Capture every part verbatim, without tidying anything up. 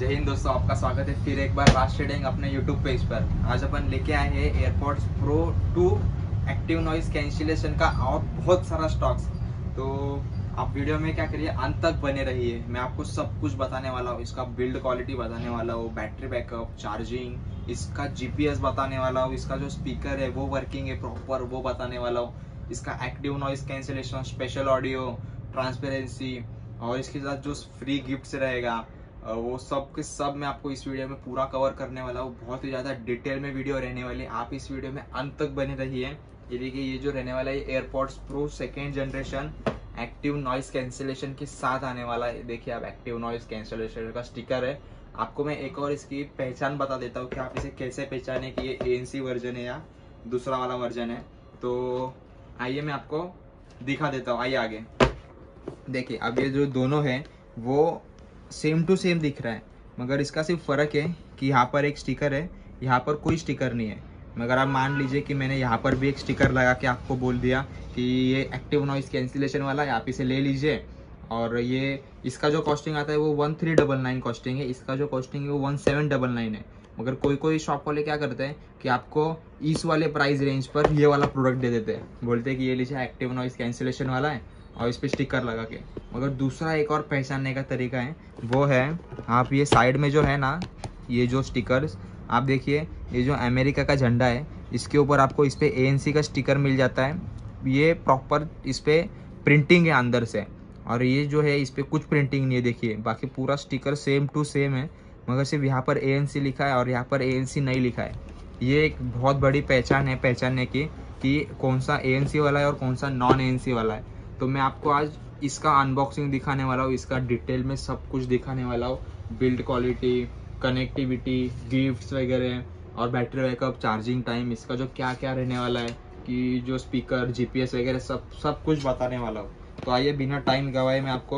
जय हिंद दोस्तों, आपका स्वागत है फिर एक बार राज ट्रेडिंग अपने यूट्यूब पेज पर। आज अपन लेके आए हैं AirPods Pro two active noise cancellation का और बहुत सारा स्टॉक्स। तो आप वीडियो में क्या करिए, अंत तक बने रहिए। मैं आपको सब कुछ बताने वाला हूँ, इसका बिल्ड क्वालिटी बताने वाला हूँ, बैटरी बैकअप, चार्जिंग, इसका जीपीएस बताने वाला हूँ, इसका जो स्पीकर है वो वर्किंग है प्रॉपर वो बताने वाला हूँ, इसका active noise cancellation, special audio, transparency और इसके साथ जो फ्री गिफ्ट्स रहेगा वो सब के सब मैं आपको इस वीडियो में पूरा कवर करने वाला हूँ। बहुत ही ज़्यादा डिटेल में वीडियो रहने वाली है, आप इस वीडियो में अंत तक बने रहिए। ये देखिए, ये जो रहने वाला है AirPods Pro second generation active noise cancellation के साथ आने वाला है। देखिए आप, एक्टिव नॉइज कैंसिलेशन का स्टिकर है। आपको मैं एक और इसकी पहचान बता देता हूँ कि आप इसे कैसे पहचाने कि ये ए एन सी वर्जन है या दूसरा वाला वर्जन है। तो आइए मैं आपको दिखा देता हूँ, आइए आगे देखिए। अब ये जो दोनों है वो सेम टू सेम दिख रहा है, मगर इसका सिर्फ फ़र्क है कि यहाँ पर एक स्टिकर है, यहाँ पर कोई स्टिकर नहीं है। मगर आप मान लीजिए कि मैंने यहाँ पर भी एक स्टिकर लगा के आपको बोल दिया कि ये एक्टिव नॉइज कैंसिलेशन वाला है, आप इसे ले लीजिए। और ये इसका जो कॉस्टिंग आता है वो one three double nine costing है, इसका जो कॉस्टिंग है वो वन सेवन डबल नाइन है। मगर कोई कोई शॉप वाले क्या करते हैं कि आपको इस वाले प्राइस रेंज पर ये वाला प्रोडक्ट दे देते हैं, बोलते हैं कि ये लीजिए एक्टिव नॉइज कैंसिलेशन वाला है और इस पर स्टिकर लगा के। मगर दूसरा एक और पहचानने का तरीका है, वो है आप ये साइड में जो है ना, ये जो स्टिकर्स आप देखिए, ये जो अमेरिका का झंडा है इसके ऊपर आपको इस पर ए एन सी का स्टिकर मिल जाता है। ये प्रॉपर इस पर प्रिंटिंग है अंदर से, और ये जो है इस पर कुछ प्रिंटिंग नहीं है। देखिए बाकी पूरा स्टिकर सेम टू सेम है, मगर सिर्फ यहाँ पर ए एन सी लिखा है और यहाँ पर ए एन सी नहीं लिखा है। ये एक बहुत बड़ी पहचान है पहचानने की कि कौन सा ए एन सी वाला है और कौन सा नॉन ए एन सी वाला है। तो मैं आपको आज इसका अनबॉक्सिंग दिखाने वाला हूँ, इसका डिटेल में सब कुछ दिखाने वाला हूँ, बिल्ड क्वालिटी, कनेक्टिविटी, गिफ्ट्स वगैरह और बैटरी बैकअप, चार्जिंग टाइम, इसका जो क्या क्या रहने वाला है कि जो स्पीकर, जीपीएस वगैरह सब सब कुछ बताने वाला हूँ। तो आइए बिना टाइम गवाए मैं आपको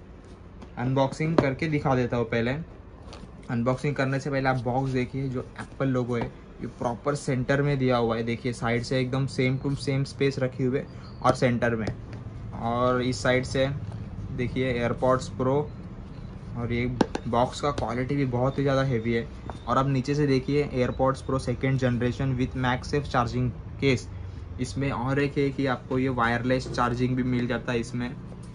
अनबॉक्सिंग करके दिखा देता हूँ। पहले अनबॉक्सिंग करने से पहले आप बॉक्स देखिए, जो एप्पल लोगो है ये प्रॉपर सेंटर में दिया हुआ है। देखिए साइड से एकदम सेम टू सेम स्पेस रखी हुई है और सेंटर में, और इस साइड से देखिए एयरपॉड्स प्रो, और ये बॉक्स का क्वालिटी भी बहुत ही ज़्यादा हेवी है। और अब नीचे से देखिए AirPods Pro second generation with MagSafe charging case. इसमें और एक है कि आपको ये वायरलेस चार्जिंग भी मिल जाता है इसमें।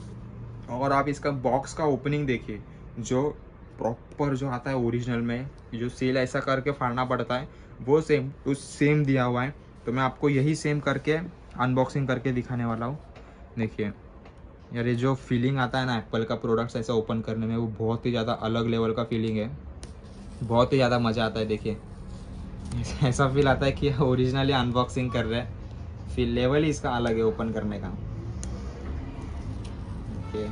और आप इसका बॉक्स का ओपनिंग देखिए, जो प्रॉपर जो आता है ओरिजिनल में, जो सील ऐसा करके फाड़ना पड़ता है वो सेम टू सेम दिया हुआ है। तो मैं आपको यही सेम करके अनबॉक्सिंग करके दिखाने वाला हूँ। देखिए यार, ये जो फीलिंग आता है ना एप्पल का प्रोडक्ट्स ऐसा ओपन करने में, वो बहुत ही ज़्यादा अलग लेवल का फीलिंग है, बहुत ही ज़्यादा मज़ा आता है। देखिए ऐसा फील आता है कि ओरिजिनली अनबॉक्सिंग कर रहे हैं, फील लेवल ही इसका अलग है ओपन करने का। ओके,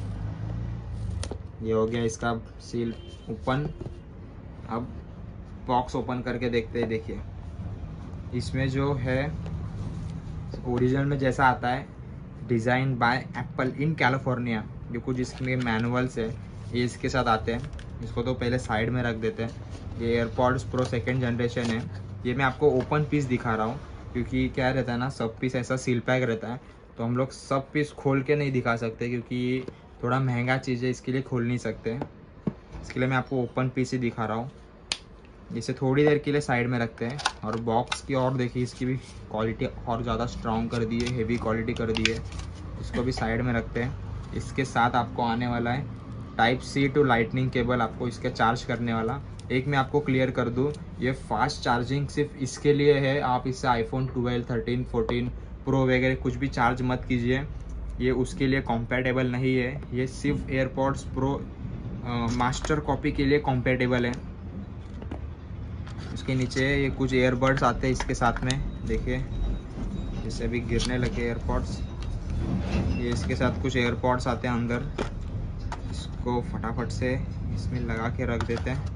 ये हो गया इसका सील ओपन। अब बॉक्स ओपन करके देखते हैं। देखिए इसमें जो है ओरिजिनल में जैसा आता है, design by Apple in California, जो कुछ इसमें मैनुअल्स है ये इसके साथ आते हैं। इसको तो पहले साइड में रख देते हैं। ये एयरपॉड्स प्रो सेकेंड जनरेशन है। ये मैं आपको ओपन पीस दिखा रहा हूँ, क्योंकि क्या रहता है ना, सब पीस ऐसा सील पैक रहता है, तो हम लोग सब पीस खोल के नहीं दिखा सकते, क्योंकि ये थोड़ा महंगा चीज़ है, इसके लिए खोल नहीं सकते। इसके लिए मैं आपको ओपन पीस ही दिखा रहा हूँ। इसे थोड़ी देर के लिए साइड में रखते हैं। और बॉक्स की और देखिए, इसकी भी क्वालिटी और ज़्यादा स्ट्रॉन्ग कर दी है, हेवी क्वालिटी कर दी है। इसको भी साइड में रखते हैं। इसके साथ आपको आने वाला है type C to lightning cable, आपको इसके चार्ज करने वाला। एक मैं आपको क्लियर कर दूं, ये फास्ट चार्जिंग सिर्फ इसके लिए है। आप इससे iPhone twelve, thirteen, fourteen Pro वगैरह कुछ भी चार्ज मत कीजिए, ये उसके लिए कॉम्पैटिबल नहीं है। ये सिर्फ एयरपॉड्स प्रो मास्टर कॉपी के लिए कॉम्पैटिबल है। इसके नीचे ये कुछ एयरबड्स आते हैं इसके साथ में, देखिए जैसे अभी गिरने लगे एयरपॉड्स। ये इसके साथ कुछ एयरपॉड्स आते हैं अंदर, इसको फटाफट से इसमें लगा के रख देते हैं।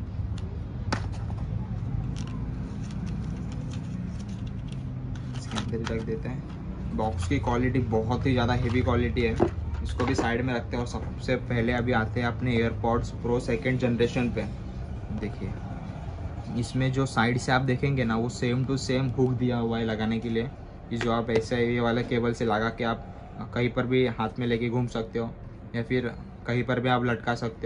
इसके अंदर रख देते हैं। बॉक्स की क्वालिटी बहुत ही ज़्यादा हेवी क्वालिटी है, इसको भी साइड में रखते हैं। और सबसे पहले अभी आते हैं अपने एयरपॉड्स प्रो सेकेंड जनरेशन पे। देखिए इसमें जो साइड से आप देखेंगे ना, वो सेम टू सेम हुक दिया हुआ है लगाने के लिए, कि जो आप ऐसे ये वाला केबल से लगा के आप कहीं पर भी हाथ में लेके घूम सकते हो, या फिर कहीं पर भी आप लटका सकते हो।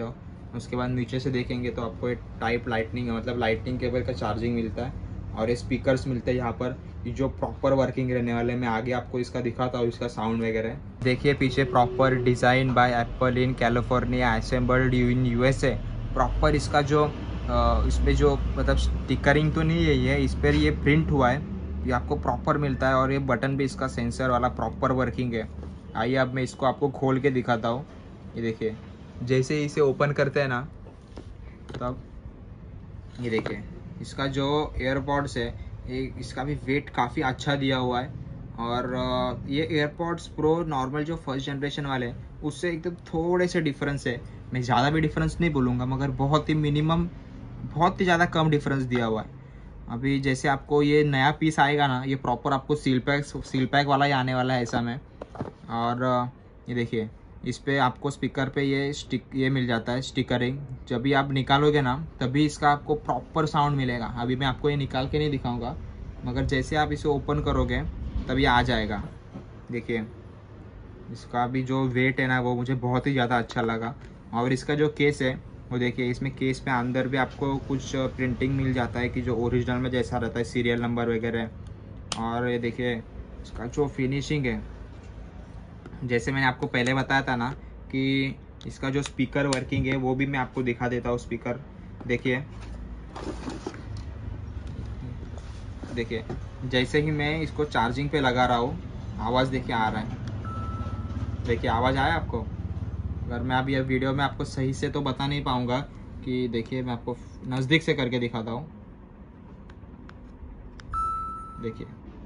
उसके बाद नीचे से देखेंगे तो आपको एक टाइप लाइटनिंग है, मतलब लाइटनिंग केबल का चार्जिंग मिलता है और ये स्पीकर्स मिलते हैं यहाँ पर जो प्रॉपर वर्किंग रहने वाले। मैं आगे आपको इसका दिखाता हूँ इसका साउंड वगैरह। देखिए पीछे proper design by Apple in California assembled in USA. Proper इसका जो इस पर जो मतलब स्टिकरिंग तो नहीं है ये, इस पर ये प्रिंट हुआ है, ये आपको प्रॉपर मिलता है। और ये बटन भी इसका सेंसर वाला प्रॉपर वर्किंग है। आइए अब मैं इसको आपको खोल के दिखाता हूँ। ये देखिए जैसे ही इसे ओपन करते हैं ना तब ये देखिए इसका जो एयरपॉड्स है ये इसका भी वेट काफ़ी अच्छा दिया हुआ है। और ये एयरपॉड्स प्रो नॉर्मल जो फर्स्ट जनरेशन वाले हैं उससे एकदम थोड़े से डिफरेंस है। मैं ज़्यादा भी डिफरेंस नहीं बोलूँगा मगर बहुत ही मिनिमम, बहुत ही ज़्यादा कम डिफरेंस दिया हुआ है। अभी जैसे आपको ये नया पीस आएगा ना, ये प्रॉपर आपको सील पैक सील पैक वाला ही आने वाला है ऐसा में। और ये देखिए इस पे आपको स्पीकर पे ये स्टिक ये मिल जाता है स्टिकरिंग। जब भी आप निकालोगे ना तभी इसका आपको प्रॉपर साउंड मिलेगा। अभी मैं आपको ये निकाल के नहीं दिखाऊंगा मगर जैसे आप इसे ओपन करोगे तभी आ जाएगा। देखिए इसका भी जो वेट है ना वो मुझे बहुत ही ज़्यादा अच्छा लगा। और इसका जो केस है वो देखिए, इसमें केस पे अंदर भी आपको कुछ प्रिंटिंग मिल जाता है कि जो ओरिजिनल में जैसा रहता है सीरियल नंबर वगैरह। और ये देखिए इसका जो फिनिशिंग है, जैसे मैंने आपको पहले बताया था ना कि इसका जो स्पीकर वर्किंग है वो भी मैं आपको दिखा देता हूँ। स्पीकर देखिए देखिए जैसे ही मैं इसको चार्जिंग पे लगा रहा हूँ आवाज़ देखिए आ रहा है। देखिए आवाज़ आया आपको। अगर मैं अभी वीडियो में आपको सही से तो बता नहीं पाऊँगा कि देखिए मैं आपको नज़दीक से करके दिखाता हूँ। देखिए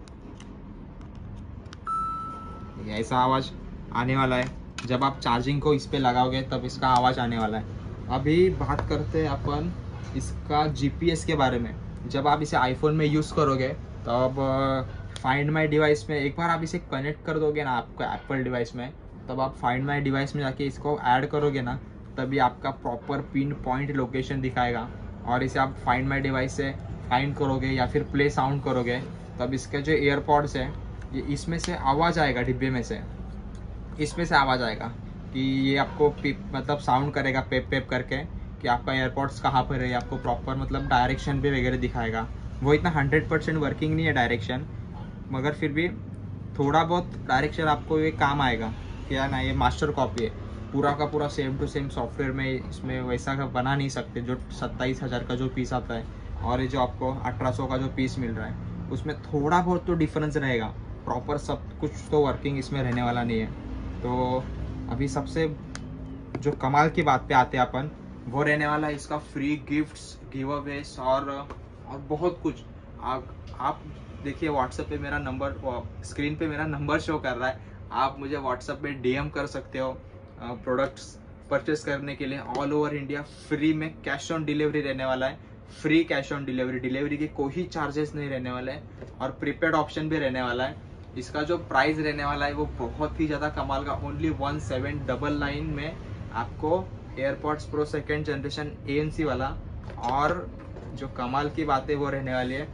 ऐसा आवाज़ आने वाला है। जब आप चार्जिंग को इस पे लगाओगे तब इसका आवाज़ आने वाला है। अभी बात करते हैं अपन इसका जीपीएस के बारे में। जब आप इसे आईफोन में यूज़ करोगे तब फाइंड माई डिवाइस में एक बार आप इसे कनेक्ट कर दोगे ना आपको एप्पल डिवाइस में, तब आप फाइंड माई डिवाइस में जाके इसको ऐड करोगे ना तभी आपका प्रॉपर पिन पॉइंट लोकेशन दिखाएगा। और इसे आप फाइंड माई डिवाइस से फाइंड करोगे या फिर प्ले साउंड करोगे तब इसके जो एयरपॉड्स है ये इसमें से आवाज़ आएगा, डिब्बे में से इसमें से आवाज़ आएगा कि ये आपको मतलब साउंड करेगा पेप पेप करके कि आपका एयरपॉड्स कहाँ पर है। आपको प्रॉपर मतलब डायरेक्शन पे वगैरह दिखाएगा। वो इतना हंड्रेड परसेंट वर्किंग नहीं है डायरेक्शन, मगर फिर भी थोड़ा बहुत डायरेक्शन आपको ये काम आएगा। क्या ना, ये मास्टर कॉपी है, पूरा का पूरा सेम टू सेम सॉफ्टवेयर में इसमें वैसा का बना नहीं सकते जो सत्ताईस हज़ार का जो पीस आता है और ये जो आपको अठारह सौ का जो पीस मिल रहा है उसमें थोड़ा बहुत तो डिफरेंस रहेगा। प्रॉपर सब कुछ तो वर्किंग इसमें रहने वाला नहीं है। तो अभी सबसे जो कमाल की बात पे आते हैं अपन, वो रहने वाला है इसका फ्री गिफ्ट्स, गिव अवेज और और बहुत कुछ। आप आप देखिए व्हाट्सएप पे मेरा नंबर, स्क्रीन पे मेरा नंबर शो कर रहा है। आप मुझे व्हाट्सएप पे डीएम कर सकते हो प्रोडक्ट्स परचेस करने के लिए। ऑल ओवर इंडिया फ्री में कैश ऑन डिलीवरी रहने वाला है। Free cash on delivery, delivery के कोई चार्जेस नहीं रहने वाले हैं और प्रीपेड ऑप्शन भी रहने वाला है। इसका जो प्राइस रहने वाला है वो बहुत ही ज़्यादा कमाल का, only one seven double nine में आपको AirPods Pro second generation A N C वाला। और जो कमाल की बात है वो रहने वाली है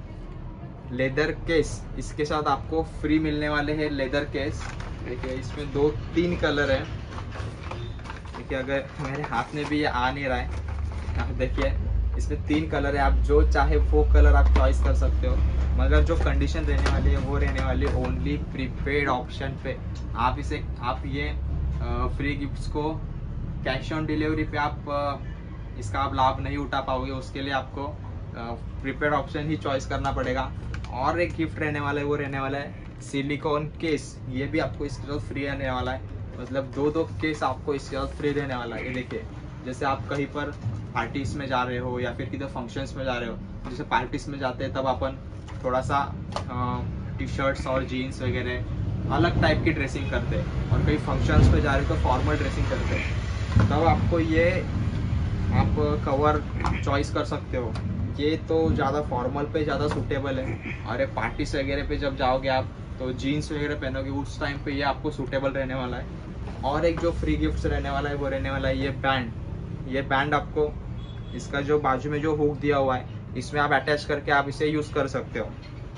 लेदर केस, इसके साथ आपको फ्री मिलने वाले हैं लेदर केस। देखिए इसमें दो तीन कलर है। देखिए अगर मेरे हाथ में भी ये आ नहीं रहा है, देखिए इसमें तीन कलर है। आप जो चाहे वो कलर आप चॉइस कर सकते हो, मगर जो कंडीशन रहने वाली है वो रहने वाली है ओनली प्रीपेड ऑप्शन पे। आप इसे आप ये फ्री गिफ्ट्स को कैश ऑन डिलीवरी पे आप इसका आप लाभ नहीं उठा पाओगे। उसके लिए आपको प्रीपेड ऑप्शन ही चॉइस करना पड़ेगा। और एक गिफ्ट रहने वाला है वो रहने वाला है सिलिकॉन केस। ये भी आपको इसके साथ फ्री रहने वाला है, मतलब दो दो केस आपको इसके साथ फ्री रहने वाला है। ये देखिए जैसे आप कहीं पर पार्टीज में जा रहे हो या फिर किधर फंक्शंस में जा रहे हो, जैसे पार्टीज में जाते हैं तब अपन थोड़ा सा टी शर्ट्स और जीन्स वगैरह अलग टाइप की ड्रेसिंग करते हैं, और कहीं फंक्शंस में जा रहे हो तो फॉर्मल ड्रेसिंग करते हैं, तब आपको ये आप कवर चॉइस कर सकते हो। ये तो ज़्यादा फॉर्मल पे ज़्यादा सूटेबल है, और ये पार्टीज वगैरह पे जब जाओगे आप तो जीन्स वगैरह पहनोगे उस टाइम पे ये आपको सूटेबल रहने वाला है। और एक जो फ्री गिफ्ट्स रहने वाला है वो रहने वाला है ये बैंड। ये बैंड आपको इसका जो बाजू में जो हुक दिया हुआ है इसमें आप अटैच करके आप इसे यूज़ कर सकते हो।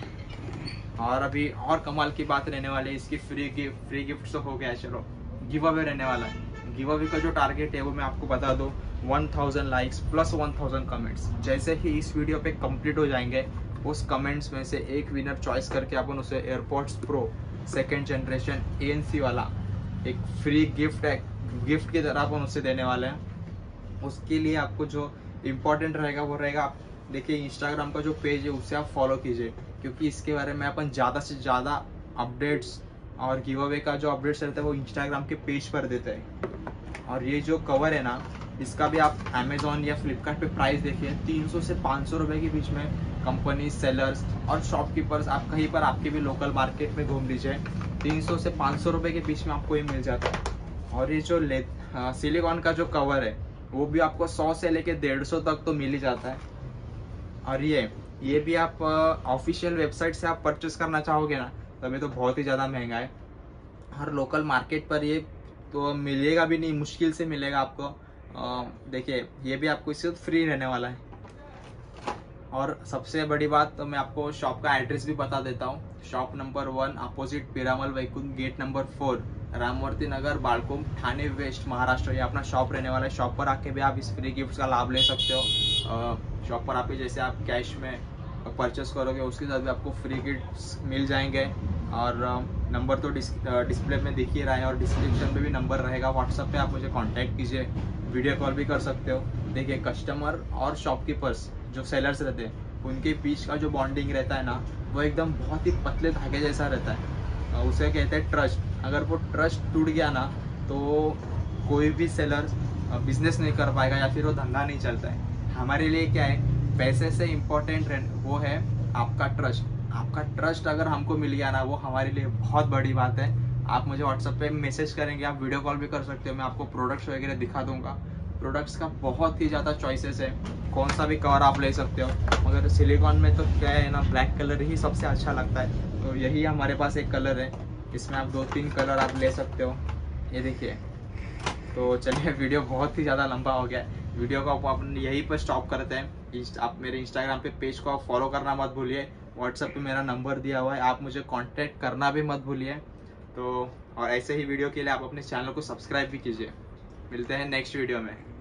और अभी और कमाल की बात रहने वाली है इसकी फ्री गिफ्ट फ्री गिफ्ट तो हो गया, चलो गिव अवे रहने वाला है। गिव अवे का जो टारगेट है वो मैं आपको बता दूँ, one thousand likes plus one thousand comments. जैसे ही इस वीडियो पे कंप्लीट हो जाएंगे, उस कमेंट्स में से एक विनर चॉइस करके अपन उसे AirPods Pro second generation A N C वाला एक फ्री गिफ्ट है, गिफ्ट की तरह अपन उसे देने वाले हैं। उसके लिए आपको जो इम्पोर्टेंट रहेगा वो रहेगा, आप देखिए इंस्टाग्राम का जो पेज है उसे आप फॉलो कीजिए, क्योंकि इसके बारे में अपन ज़्यादा से ज़्यादा अपडेट्स और गिव अवे का जो अपडेट्स रहता है वो इंस्टाग्राम के पेज पर देते हैं। और ये जो कवर है ना, इसका भी आप अमेजोन या फ्लिपकार्ट पे प्राइस देखिए, तीन सौ से पाँच सौ रुपये के बीच में कंपनी, सेलर्स और शॉपकीपर्स, आप कहीं पर आपके भी लोकल मार्केट में घूम लीजिए, तीन सौ से पाँच सौ रुपये के बीच में आपको ये मिल जाता है। और ये जो ले सिलिकॉन का जो कवर है वो भी आपको सौ से लेके डेढ़ सौ तक तो मिल ही जाता है। और ये ये भी आप ऑफिशियल वेबसाइट से आप परचेस करना चाहोगे ना, तभी तो बहुत ही ज़्यादा महंगा है। हर लोकल मार्केट पर ये तो मिलेगा भी नहीं, मुश्किल से मिलेगा आपको। देखिए ये भी आपको इससे फ्री रहने वाला है। और सबसे बड़ी बात तो मैं आपको शॉप का एड्रेस भी बता देता हूँ। Shop number one, opposite Piramal Vaikunth, gate number four, Ramvarti Nagar, Balkum, Thane west, Maharashtra. ये अपना शॉप रहने वाला है। शॉप पर आके भी आप इस फ्री गिफ्ट का लाभ ले सकते हो। शॉप पर आके जैसे आप कैश में परचेस करोगे उसके साथ भी आपको फ्री गिफ्ट्स मिल जाएंगे। और नंबर तो डिस, डिस्प्ले में दिख ही रहा है और डिस्क्रिप्शन में भी नंबर रहेगा। व्हाट्सएप पे आप मुझे कांटेक्ट कीजिए, वीडियो कॉल भी कर सकते हो। देखिए कस्टमर और शॉपकीपर्स जो सेलर्स रहते हैं उनके बीच का जो बॉन्डिंग रहता है ना, वो एकदम बहुत ही पतले धागे जैसा रहता है। उसे कहते हैं ट्रस्ट। अगर वो ट्रस्ट टूट गया ना तो कोई भी सेलर बिजनेस नहीं कर पाएगा या फिर वो धंधा नहीं चलता है। हमारे लिए क्या है, पैसे से इम्पोर्टेंट वो है आपका ट्रस्ट। आपका ट्रस्ट अगर हमको मिल गया ना, वो हमारे लिए बहुत बड़ी बात है। आप मुझे व्हाट्सएप पे मैसेज करेंगे, आप वीडियो कॉल भी कर सकते हो, मैं आपको प्रोडक्ट्स वगैरह दिखा दूंगा। प्रोडक्ट्स का बहुत ही ज़्यादा चॉइसेस है, कौन सा भी कवर आप ले सकते हो। मगर सिलिकॉन में तो क्या है ना, ब्लैक कलर ही सबसे अच्छा लगता है, तो यही हमारे पास एक कलर है। इसमें आप दो तीन कलर आप ले सकते हो, ये देखिए। तो चलिए, वीडियो बहुत ही ज़्यादा लंबा हो गया है, वीडियो को अपन यहीं पर स्टॉप करते हैं। आप मेरे इंस्टाग्राम पे पेज को आप फॉलो करना मत भूलिए। व्हाट्सएप पे मेरा नंबर दिया हुआ है, आप मुझे कांटेक्ट करना भी मत भूलिए। तो और ऐसे ही वीडियो के लिए आप अपने चैनल को सब्सक्राइब भी कीजिए। मिलते हैं नेक्स्ट वीडियो में।